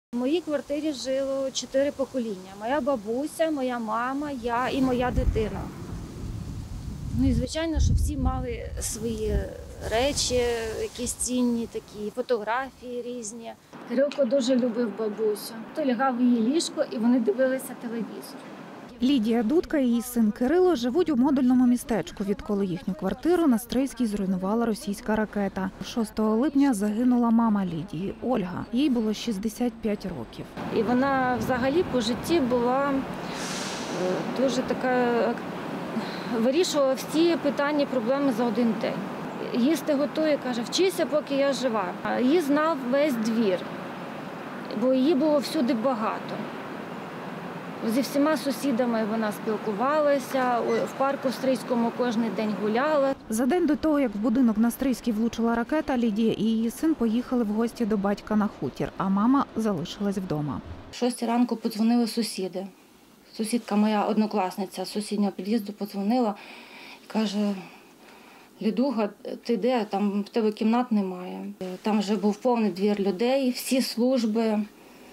В моїй квартирі жило 4 покоління. Моя бабуся, моя мама, я і моя дитина. Ну і звичайно, що всі мали свої речі, якісь цінні такі, фотографії різні. Кирилко дуже любив бабусю. То лягав в її ліжко і вони дивилися телевізор. Лідія Дудка і її син Кирило живуть у модульному містечку, відколи їхню квартиру на Стрийській зруйнувала російська ракета. 6 липня загинула мама Лідії – Ольга. Їй було 65 років. І вона взагалі по житті була дуже така, вирішувала всі питання, проблеми за один день. Їсти готує, каже, вчися, поки я жива. Її знав весь двір, бо її було всюди багато. Зі всіма сусідами вона спілкувалася, в парку Стрийському кожен день гуляла. За день до того, як в будинок на Стрийській влучила ракета, Лідія і її син поїхали в гості до батька на хутір, а мама залишилась вдома. В 6 ранку подзвонили сусіди. Сусідка моя однокласниця з сусіднього під'їзду подзвонила і каже: Лідуга, ти де? Там в тебе кімнат немає. Там вже був повний двір людей, всі служби.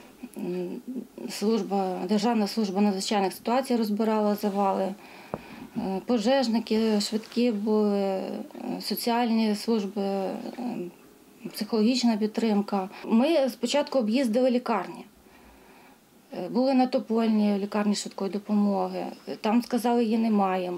Державна служба надзвичайних ситуацій розбирала завали, пожежники, швидкі були, соціальні служби, психологічна підтримка. Ми спочатку об'їздили лікарні. Були на Топольній лікарні швидкої допомоги, там сказали, її немає.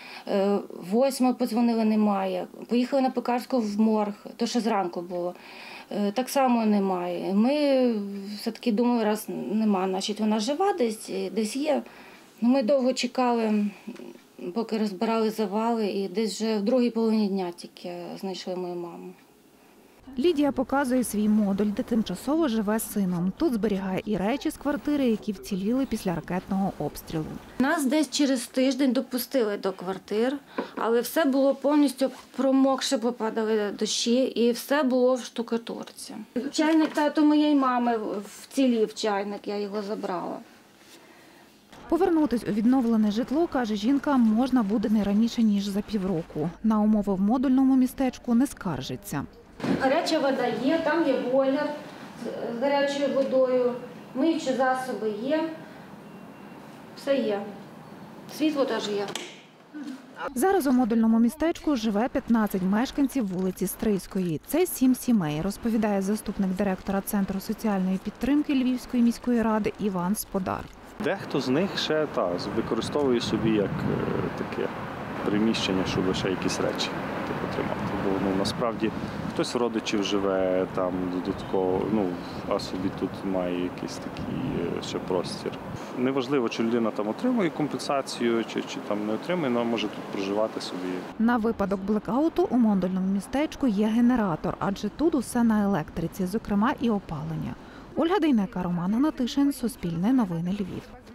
8 подзвонили, немає. Поїхали на Пекарську в морг, то ще зранку було. Так само немає. Ми все-таки думали, раз нема, значить вона жива десь є. Ми довго чекали, поки розбирали завали, і десь вже в другій половині дня тільки знайшли мою маму. Лідія показує свій модуль, де тимчасово живе з сином. Тут зберігає і речі з квартири, які вціліли після ракетного обстрілу. Нас десь через тиждень допустили до квартир, але все було повністю промокше, попадали дощі, і все було в штукатурці. Чайник тато моєї мами вцілів чайник, я його забрала. Повернутись у відновлене житло, каже жінка, можна буде не раніше, ніж за півроку. На умови в модульному містечку не скаржиться. Гаряча вода є, там є бойлер з гарячою водою, миючі засоби є, все є. Світло теж є. Зараз у модульному містечку живе 15 мешканців вулиці Стрийської. Це 7 сімей, розповідає заступник директора Центру соціальної підтримки Львівської міської ради Іван Сподар. Дехто з них ще використовує собі як таке приміщення, щоб ще якісь речі тримати. Бо насправді хтось в родичів живе там додатково, а собі тут має якийсь такий ще простір. Неважливо, чи людина там отримує компенсацію, чи там не отримує, але може тут проживати собі. На випадок блекауту у модульному містечку є генератор, адже тут усе на електриці, зокрема і опалення. Ольга Дейнека, Роман Гнатишин, Суспільне новини, Львів.